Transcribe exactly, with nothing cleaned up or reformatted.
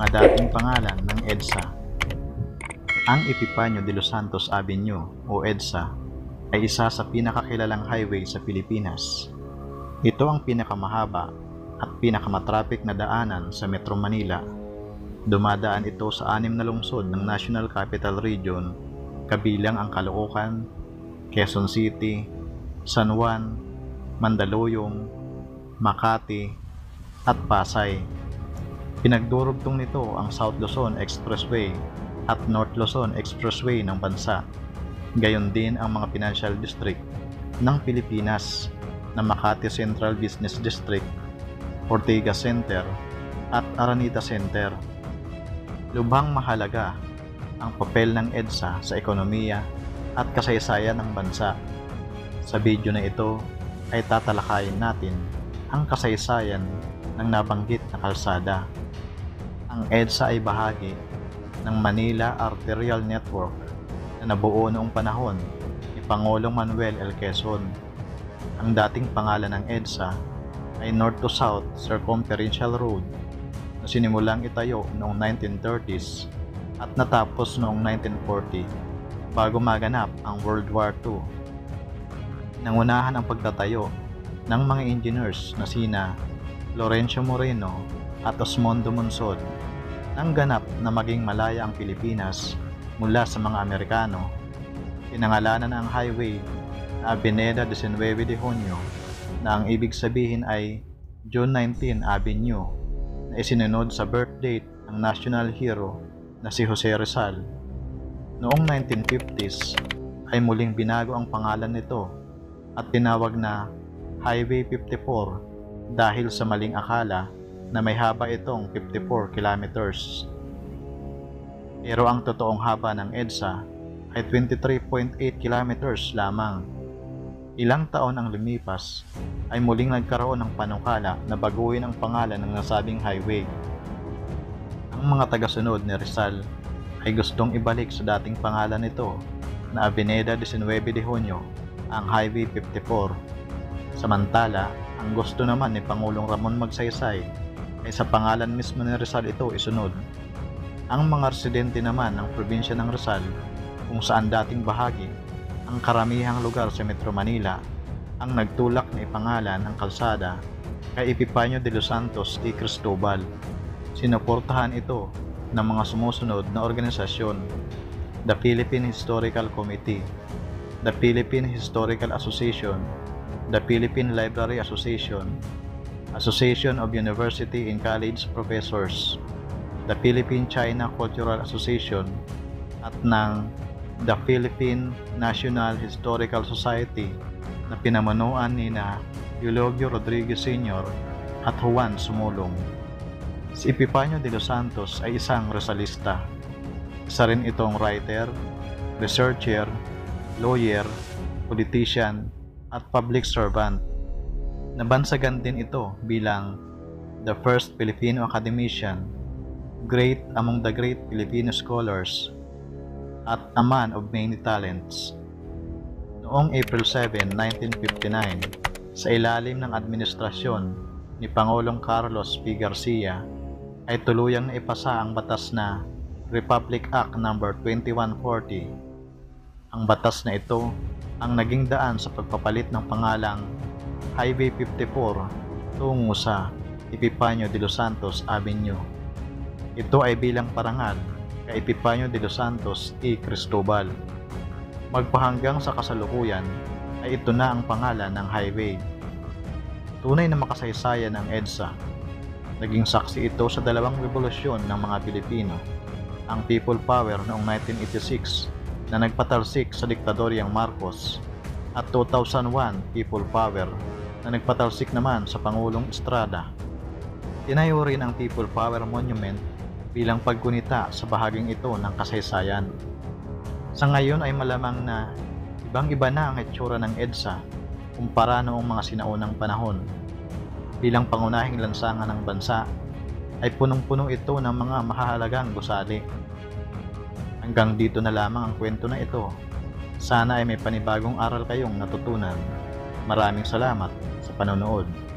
mga dating pangalan ng EDSA. Ang Epifanio de los Santos Avenue o EDSA ay isa sa pinakakilalang highway sa Pilipinas. Ito ang pinakamahaba at pinakamatraffic na daanan sa Metro Manila. Dumadaan ito sa anim na lungsod ng National Capital Region, kabilang ang Caloocan, Quezon City, San Juan, Mandaluyong, Makati, at Pasay. Pinagdurugtong nito ang South Luzon Expressway at North Luzon Expressway ng bansa. Gayon din ang mga financial district ng Pilipinas na Makati Central Business District, Ortigas Center, at Araneta Center. Lubhang mahalaga ang papel ng EDSA sa ekonomiya at kasaysayan ng bansa. Sa video na ito ay tatalakayin natin ang kasaysayan ng nabanggit na kalsada. Ang EDSA ay bahagi ng Manila Arterial Network na nabuo noong panahon ni Pangulong Manuel L. Quezon. Ang dating pangalan ng EDSA ay North to South Circumferential Road na sinimulang itayo noong nineteen thirties at natapos noong nineteen forty bago maganap ang World War Two. Nangunahan ang pagtatayo ng mga engineers na sina Lorenzo Moreno at Osmondo Monsod nang ganap na maging malaya ang Pilipinas mula sa mga Amerikano. Pinangalanan ang highway na Avenida nineteen de Junio na ang ibig sabihin ay June nineteenth Avenue, na isinunod sa birth date ng national hero na si Jose Rizal. Noong nineteen fifties ay muling binago ang pangalan nito at tinawag na Highway fifty-four dahil sa maling akala na may haba itong fifty-four kilometers. Pero ang totoong haba ng EDSA ay twenty-three point eight kilometers lamang. Ilang taon ang lumipas ay muling nagkaroon ng panukala na baguhin ang pangalan ng nasabing highway. Ang mga tagasunod ni Rizal ay gustong ibalik sa dating pangalan nito na Avenida nineteen de Junio ang Highway fifty-four. Samantala, ang gusto naman ni Pangulong Ramon Magsaysay ay sa pangalan mismo ni Rizal ito isunod. Ang mga residente naman ng probinsya ng Rizal, kung saan dating bahagi ang karamihang lugar sa Metro Manila, ang nagtulak na ipangalan ng kalsada kay Epifanio de los Santos y Cristobal. Sinuportahan ito ng mga sumusunod na organisasyon: the Philippine Historical Committee, the Philippine Historical Association, the Philippine Library Association, Association of University and College Professors, the Philippine-China Cultural Association, at ng the Philippine National Historical Society na pinamunuan ni na Eulogio Rodriguez Senior at Juan Sumulong. Si Epifanio de los Santos ay isang Rizalista. Isa rin itong writer, researcher, lawyer, politician, at public servant. Nabansagan din ito bilang the first Filipino academician, great among the great Filipino scholars, at a man of many talents. Noong April seventh, nineteen fifty-nine, sa ilalim ng administrasyon ni Pangulong Carlos P. Garcia, ay tuluyang naipasa ang batas na Republic Act number twenty-one forty. Ang batas na ito ang naging daan sa pagpapalit ng pangalang Highway fifty-four tungo sa Epifanio de los Santos Avenue. Ito ay bilang parangal kay Epifanio de los Santos y Cristobal. Magpahanggang sa kasalukuyan ay ito na ang pangalan ng highway. Tunay na makasaysayan ng EDSA. Naging saksi ito sa dalawang revolusyon ng mga Pilipino, ang People Power noong nineteen eighty-six na nagpatalsik sa diktadoryang Marcos, at two thousand one People Power na nagpatalsik naman sa Pangulong Estrada. Tinayo rin ang People Power Monument bilang paggunita sa bahaging ito ng kasaysayan. Sa ngayon ay malamang na ibang-iba na ang itsura ng EDSA kumpara noong mga sinaunang panahon. Bilang pangunahing lansangan ng bansa, ay punong-puno ito ng mga mahahalagang gusali. Hanggang dito na lamang ang kwento na ito. Sana ay may panibagong aral kayong natutunan. Maraming salamat sa panonood.